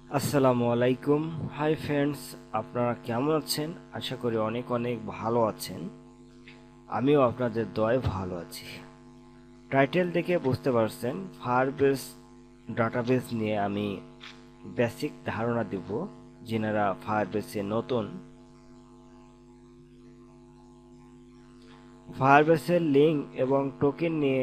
আসসালামু আলাইকুম। Hi friends, আপনারা কেমন আছেন? আশা করি অনেক অনেক ভালো আছেন। আমিও আপনাদের দয়ায় ভালো আছি। টাইটেল দেখে বুঝতে পারছেন ফায়ারবেস ডাটাবেস নিয়ে আমি বেসিক ধারণা দেব। যিনারা ফায়ারবেসে নতুন, ফায়ারবেসের লিঙ্ক এবং টোকেন নিয়ে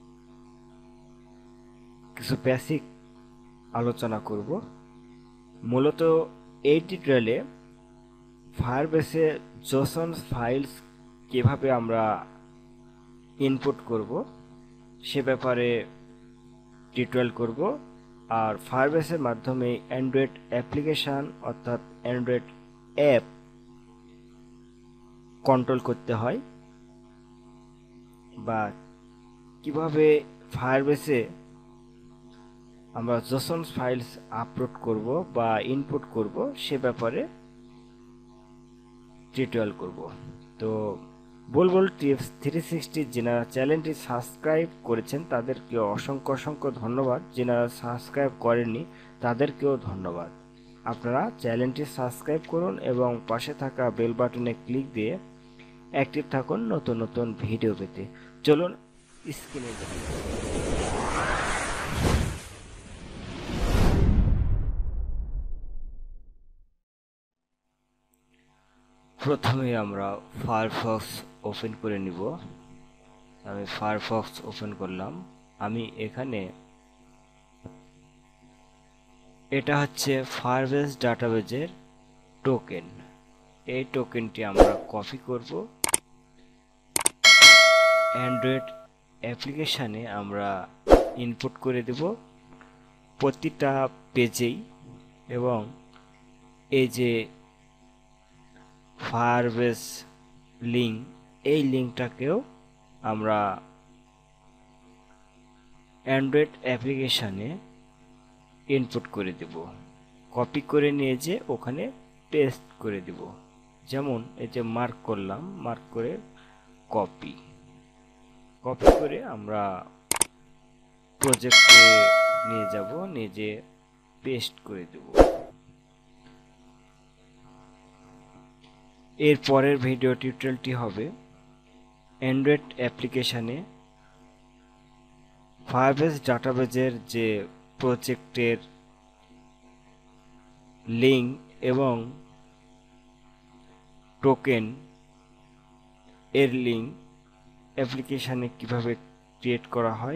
কিছু বেসিক আলোচনা করব। মূলত এই টিউটোরিয়ালে ফায়ারবেসে জসন ফাইলস কিভাবে আমরা ইনপুট করব সে ব্যাপারে টিউটোরিয়াল করব। আর ফায়ারবেসের মাধ্যমে অ্যান্ড্রয়েড অ্যাপ্লিকেশান অর্থাৎ অ্যান্ড্রয়েড অ্যাপ কন্ট্রোল করতে হয়, বা কিভাবে ফায়ারবেসে আমরা জসন ফাইলস আপলোড করব বা ইনপুট করব সে ব্যাপারে টিউটোরিয়াল করব। তো বুলবুল টিপস 360 যারা চ্যানেলটি সাবস্ক্রাইব করেছেন তাদেরকে অসংখ্য অসংখ্য ধন্যবাদ। যারা সাবস্ক্রাইব করেননি তাদেরকেও ধন্যবাদ। আপনারা চ্যানেলটি সাবস্ক্রাইব করুন এবং পাশে থাকা বেল বাটনে ক্লিক দিয়ে অ্যাক্টিভ থাকুন নতুন নতুন ভিডিও পেতে। চলুন স্ক্রিনে যাই। প্রথমে আমরা ফায়ারফক্স ওপেন করে নিব। আমি ফায়ারফক্স ওপেন করলাম। আমি এখানে, এটা হচ্ছে ফায়ারবেস ডাটাবেজের টোকেন। এই টোকেনটি আমরা কপি করব, অ্যান্ড্রয়েড অ্যাপ্লিকেশানে আমরা ইনপুট করে দেব প্রতিটা পেজেই। এবং এই যে ফায়ারবেস লিঙ্ক, এই লিঙ্কটাকেও আমরা অ্যান্ড্রয়েড অ্যাপ্লিকেশানে ইনপুট করে দেব, কপি করে নিয়ে যে ওখানে পেস্ট করে দেব। যেমন এই যে মার্ক করলাম, মার্ক করে কপি কপি করে আমরা প্রজেক্টে নিয়ে যাব, নিজে পেস্ট করে দেব। এর পরের ভিডিও টিউটোরিয়ালটি হবে অ্যান্ড্রয়েড অ্যাপ্লিকেশানে ফায়ারবেস ডাটাবেজের যে প্রজেক্টের লিঙ্ক এবং টোকেন এর লিঙ্ক অ্যাপ্লিকেশানে কিভাবে ক্রিয়েট করা হয়,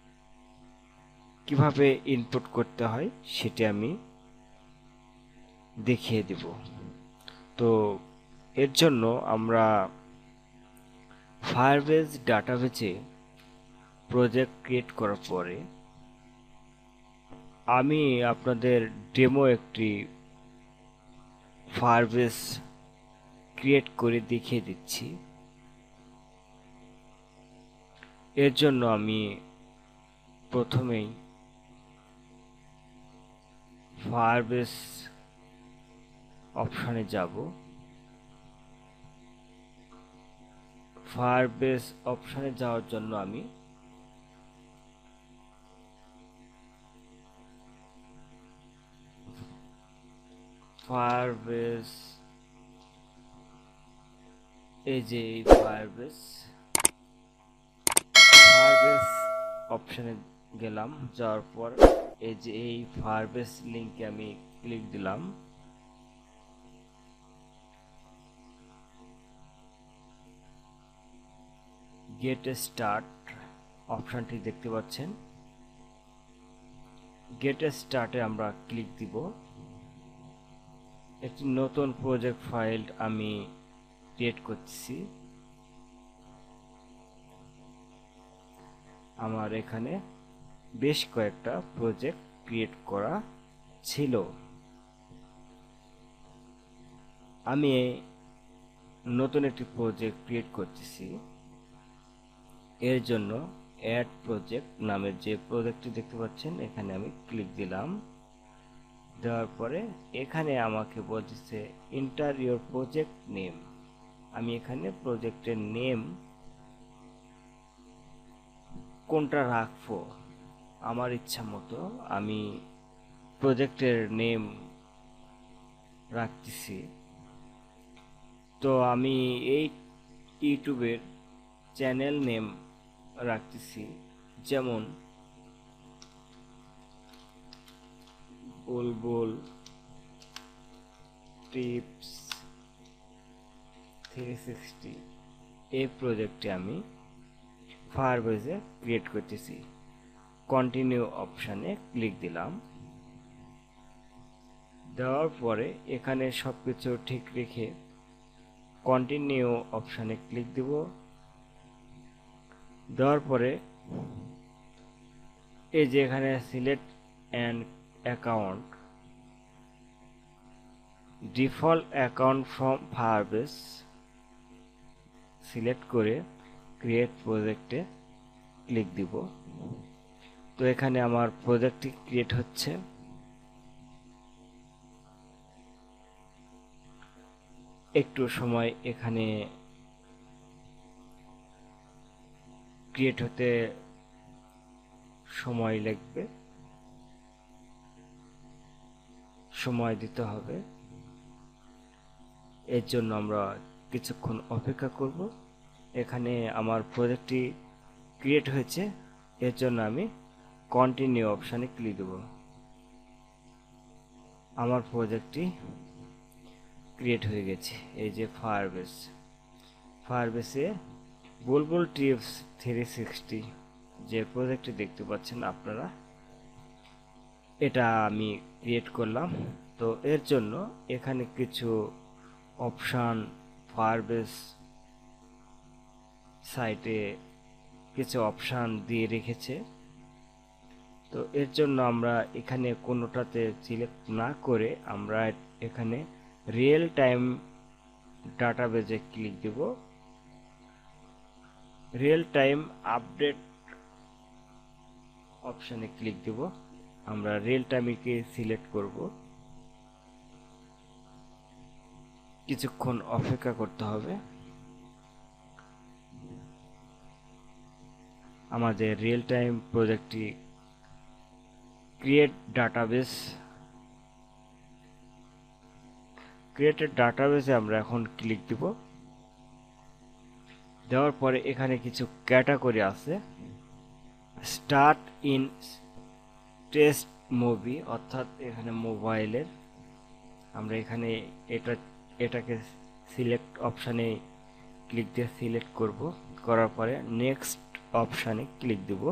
কিভাবে ইনপুট করতে হয় সেটি আমি দেখিয়ে দেব। তো এর জন্য আমরা ফায়ারবেস ডাটাবেজে প্রজেক্ট ক্রিয়েট করার পরে আমি আপনাদের ডেমো একটি ফায়ারবেস ক্রিয়েট করে দেখিয়ে দিচ্ছি। এর জন্য আমি প্রথমেই ফায়ারবেস অপশানে যাব। ফায়ারবেস অপশানে যাওয়ার জন্য আমি ফায়ারবেস, এই যে ফায়ারবেস অপশানে গেলাম। যাওয়ার পর এই যে এই ফায়ারবেস লিঙ্কে আমি ক্লিক দিলাম। গেট স্টার্ট অপশানটি দেখতে পাচ্ছেন। গেট স্টার্টে আমরা ক্লিক দিব। একটি নতুন প্রজেক্ট ফাইল আমি ক্রিয়েট করছি। আমার এখানে বেশ কয়েকটা প্রজেক্ট ক্রিয়েট করা ছিল। আমি নতুন একটি প্রজেক্ট ক্রিয়েট করতেছি। এর জন্য অ্যাড প্রজেক্ট নামের যে প্রজেক্টটি দেখতে পাচ্ছেন এখানে আমি ক্লিক দিলাম। দেওয়ার পরে এখানে আমাকে বলতেছে এন্টার ইওর প্রজেক্ট নেম। আমি এখানে প্রজেক্টের নেম কোনটা রাখবো আমার ইচ্ছা মতো আমি প্রজেক্টের নেম রাখতেছি। তো আমি এই ইউটিউবের চ্যানেল নেম রাখতেছি যেমন বুলবুল টিপস 360। এই প্রজেক্টে আমি ফায়ারবেজে ক্রিয়েট করতেছি। কন্টিনিউ অপশানে ক্লিক দিলাম। দেওয়ার পরে এখানে সবকিছু ঠিক রেখে কন্টিনিউ অপশানে ক্লিক দিব। দেওয়ার পরে এই যে এখানে select and account, default account from Firebase select করে ক্রিয়েট প্রজেক্টে ক্লিক দিব। তো এখানে আমার প্রজেক্টটি ক্রিয়েট হচ্ছে। একটু সময় এখানে ক্রিয়েট হতে সময় লাগবে, সময় দিতে হবে। এর জন্য আমরা কিছুক্ষণ অপেক্ষা করব। এখানে আমার প্রজেক্টটি ক্রিয়েট হয়েছে, এর জন্য আমি কন্টিনিউ অপশানে ক্লিক দেব। আমার প্রজেক্টটি ক্রিয়েট হয়ে গেছে। এই যে ফায়ারবেসে বুলবুল টিপস 360 যে প্রজেক্টটি দেখতে পাচ্ছেন আপনারা, এটা আমি ক্রিয়েট করলাম। তো এর জন্য এখানে কিছু অপশান ফায়ারবেস সাইটে কিছু অপশান দিয়ে রেখেছে। তো এর জন্য আমরা এখানে কোনোটাতে সিলেক্ট না করে আমরা এখানে রিয়েল টাইম ডাটাবেজে ক্লিক দেব। রিয়েল টাইম আপডেট অপশানে ক্লিক দেব। আমরা রিয়েল টাইমকে সিলেক্ট করব। কিছুক্ষণ অপেক্ষা করতে হবে। আমাদের রিয়েল টাইম প্রজেক্টটি ক্রিয়েটেড ডাটাবেসে আমরা এখন ক্লিক দিব। দেওয়ার পরে এখানে কিছু ক্যাটাগরি আছে। স্টার্ট ইন টেস্ট মুভি, অর্থাৎ এখানে মোবাইলের, আমরা এখানে এটাকে সিলেক্ট অপশানে ক্লিক দিয়ে সিলেক্ট করব। করার পরে নেক্সট অপশানে ক্লিক দিব।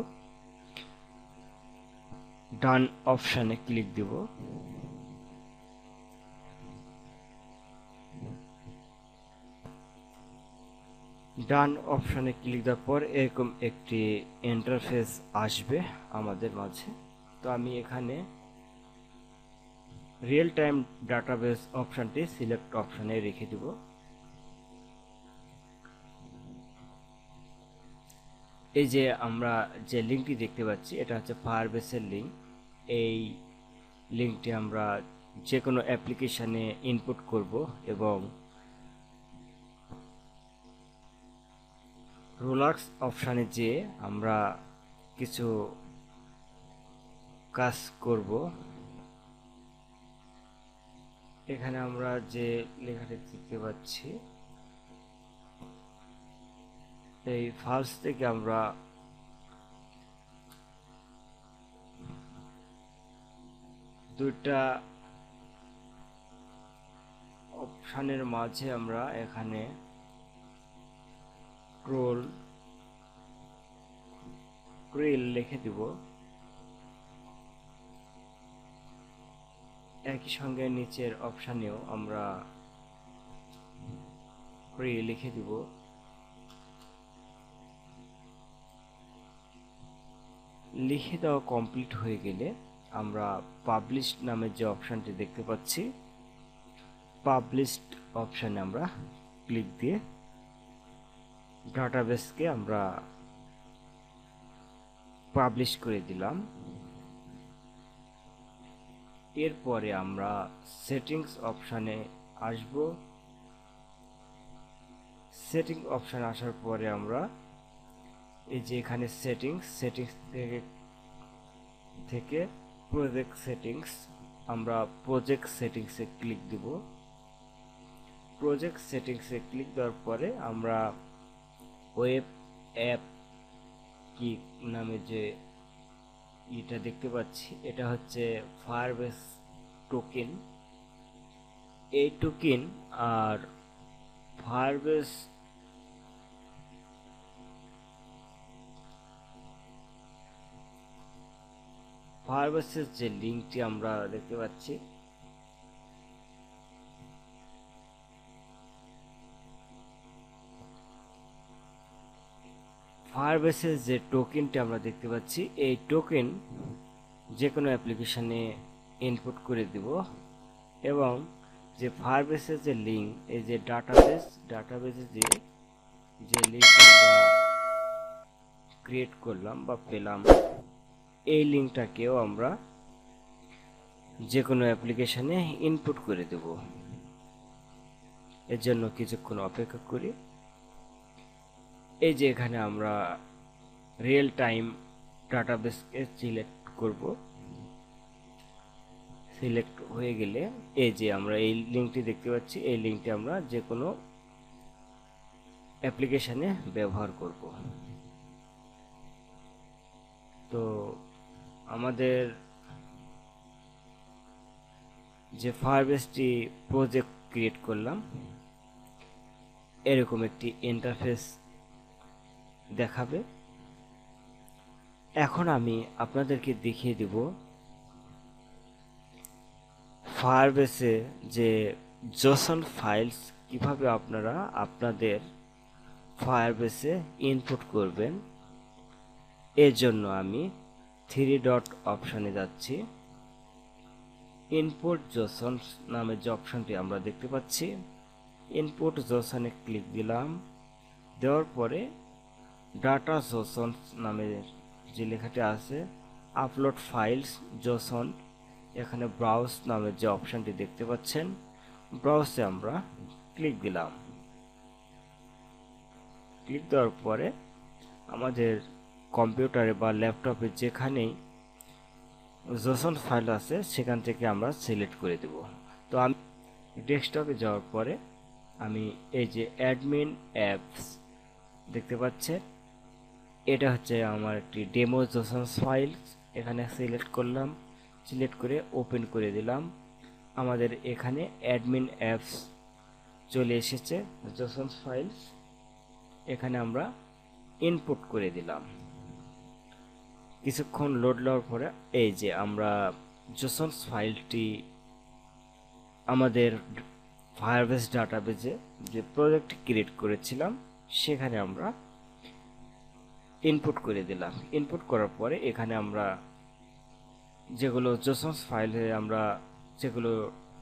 ডান অপশানে ক্লিক দিব। ডান অপশানে ক্লিক দেওয়ার পর এরকম একটি ইন্টারফেস আসবে আমাদের মাঝে। তো আমি এখানে রিয়েল টাইম ডাটাবেস অপশানটি সিলেক্ট অপশানে রেখে দিব। এই যে আমরা যে লিঙ্কটি দেখতে পাচ্ছি এটা হচ্ছে ফায়ারবেসের লিঙ্ক। এই লিঙ্কটি আমরা যে কোনো অ্যাপ্লিকেশানে ইনপুট করব এবং রোলাক্স অপশানে যেয়ে আমরা কিছু কাজ করব। এখানে আমরা যে লেখাটি দেখতে পাচ্ছি এই ফার্স্ট থেকে আমরা দুইটা অপশানের মাঝে আমরা এখানে ক্রিল লিখে দিব। একই সঙ্গে নিচের অপশানেও আমরা ক্রিল লিখে দিব। লিখে দেওয়া কমপ্লিট হয়ে গেলে আমরা পাবলিশ নামের যে অপশানটি দেখতে পাচ্ছি, পাবলিশড অপশানে আমরা ক্লিক দিয়ে ডাটাবেসকে আমরা পাবলিশ করে দিলাম। এরপরে আমরা সেটিংস অপশানে আসব। সেটিং অপশানে আসার পরে আমরা এই যে এখানে সেটিংস থেকে প্রজেক্ট সেটিংস আমরা প্রজেক্ট সেটিংসে ক্লিক দিব। প্রজেক্ট সেটিংসে ক্লিক দেওয়ার পরে আমরা ওয়েব অ্যাপ কি নামে যে এটা দেখতে পাচ্ছি, এটা হচ্ছে ফায়ারবেস টোকেন। এই টোকেন আর ফায়ারবেসের যে লিঙ্কটি আমরা দেখতে পাচ্ছি, ফায়ারবেসের যে টোকেনটি আমরা দেখতে পাচ্ছি, এই টোকেন যে কোনো অ্যাপ্লিকেশনে ইনপুট করে দিব এবং যে ফায়ারবেসের যে লিঙ্ক, এই যে ডাটাবেসে যে লিঙ্ক আমরা ক্রিয়েট করলাম বা পেলাম, এই লিঙ্কটাকেও আমরা যে কোনো অ্যাপ্লিকেশনে ইনপুট করে দেব। এর জন্য কিছুক্ষণ অপেক্ষা করি। এই যে এখানে আমরা রিয়েল টাইম ডাটাবেসকে সিলেক্ট করব। সিলেক্ট হয়ে গেলে এই যে আমরা এই লিঙ্কটি দেখতে পাচ্ছি, এই লিঙ্কটি আমরা যে কোনো অ্যাপ্লিকেশনে ব্যবহার করব। তো আমাদের যে ফায়ারবেসটি প্রজেক্ট ক্রিয়েট করলাম, এরকম একটি ইন্টারফেস দেখাবে। এখন আমি আপনাদেরকে দেখিয়ে দিব ফায়ারবেসে যে জসন ফাইলস কিভাবে আপনারা আপনাদের ফায়ারবেসে ইনপুট করবেন। এর জন্য আমি 3 ডট অপশনে যাচ্ছি। ইনপুট জসন নামে যে অপশনটি আমরা দেখতে পাচ্ছি, ইনপুট জসনে ক্লিক দিলাম। দেওয়ার পরে ডাটা জসন নামের যে লেখাটি আছে, আপলোড ফাইলস জসন, এখানে ব্রাউজ নামের যে অপশনটি দেখতে পাচ্ছেন, ব্রাউজে আমরা ক্লিক দিলাম। ক্লিক দেওয়ার পরে আমাদের কম্পিউটারে বা ল্যাপটপে যেখানেই জসন ফাইল আছে সেখান থেকে আমরা সিলেক্ট করে দেব। তো আমি ডেস্কটপে যাওয়ার পরে আমি এই যে অ্যাডমিন অ্যাপস দেখতে পাচ্ছেন, এটা হচ্ছে আমার একটি ডেমো জসন ফাইল। এখানে সিলেক্ট করলাম, সিলেক্ট করে ওপেন করে দিলাম। আমাদের এখানে অ্যাডমিন অ্যাপস চলে এসেছে, জসন ফাইলস। এখানে আমরা ইনপুট করে দিলাম। কিছুক্ষণ লোড নেওয়ার পরে এই যে আমরা জসন ফাইলটি আমাদের ফায়ারবেস ডাটাবেসে যে প্রজেক্ট ক্রিয়েট করেছিলাম সেখানে আমরা ইনপুট করে দিলাম। ইনপুট করার পরে এখানে আমরা যেগুলো জসন ফাইলে আমরা যেগুলো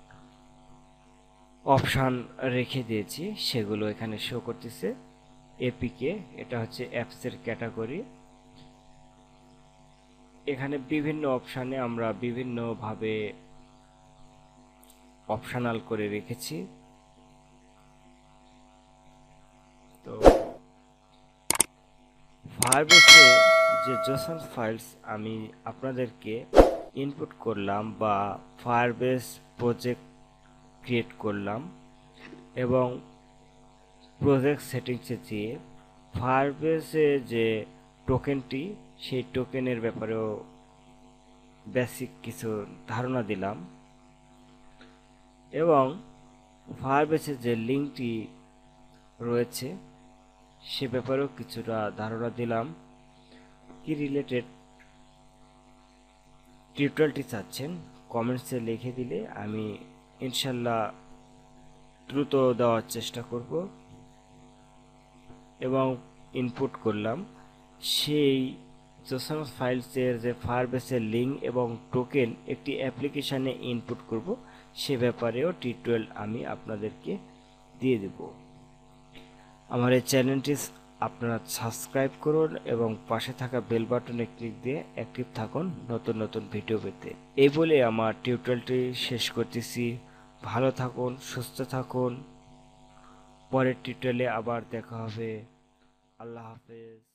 অপশান রেখে দিয়েছি সেগুলো এখানে শো করতেছে। এপিকে, এটা হচ্ছে অ্যাপসের ক্যাটাগরি। এখানে বিভিন্ন অপশানে আমরা বিভিন্নভাবে অপশনাল করে রেখেছি। তো ফায়ারবেসে যে জসন ফাইলস আমি আপনাদেরকে ইনপুট করলাম বা ফায়ারবেস প্রজেক্ট ক্রিয়েট করলাম এবং প্রজেক্ট সেটিংসে যেয়ে ফায়ারবেসে যে টোকেনটি, সেই টোকেনের ব্যাপারেও বেসিক কিছু ধারণা দিলাম এবং ফায়ারবেসের যে লিঙ্কটি রয়েছে সে ব্যাপারেও কিছুটা ধারণা দিলাম। কি রিলেটেড টিউটোরিয়ালটি চাচ্ছেন কমেন্টসে লিখে দিলে আমি ইনশাল্লাহ দ্রুত দেওয়ার চেষ্টা করব। এবং ইনপুট করলাম সেই জসন ফাইলসের যে ফায়ারবেসের লিঙ্ক এবং টোকেন একটি অ্যাপ্লিকেশানে ইনপুট করব, সে ব্যাপারেও টিউটোরিয়াল আমি আপনাদেরকে দিয়ে দেব। আমার এই চ্যানেলটি আপনারা সাবস্ক্রাইব করুন এবং পাশে থাকা বেল বাটনে ক্লিক দিয়ে অ্যাক্টিভ থাকুন নতুন নতুন ভিডিও পেতে। এই বলে আমার টিউটোরিয়ালটি শেষ করতেছি। ভালো থাকুন, সুস্থ থাকুন। পরের টিউটোরিয়ালে আবার দেখা হবে। আল্লাহ হাফেজ।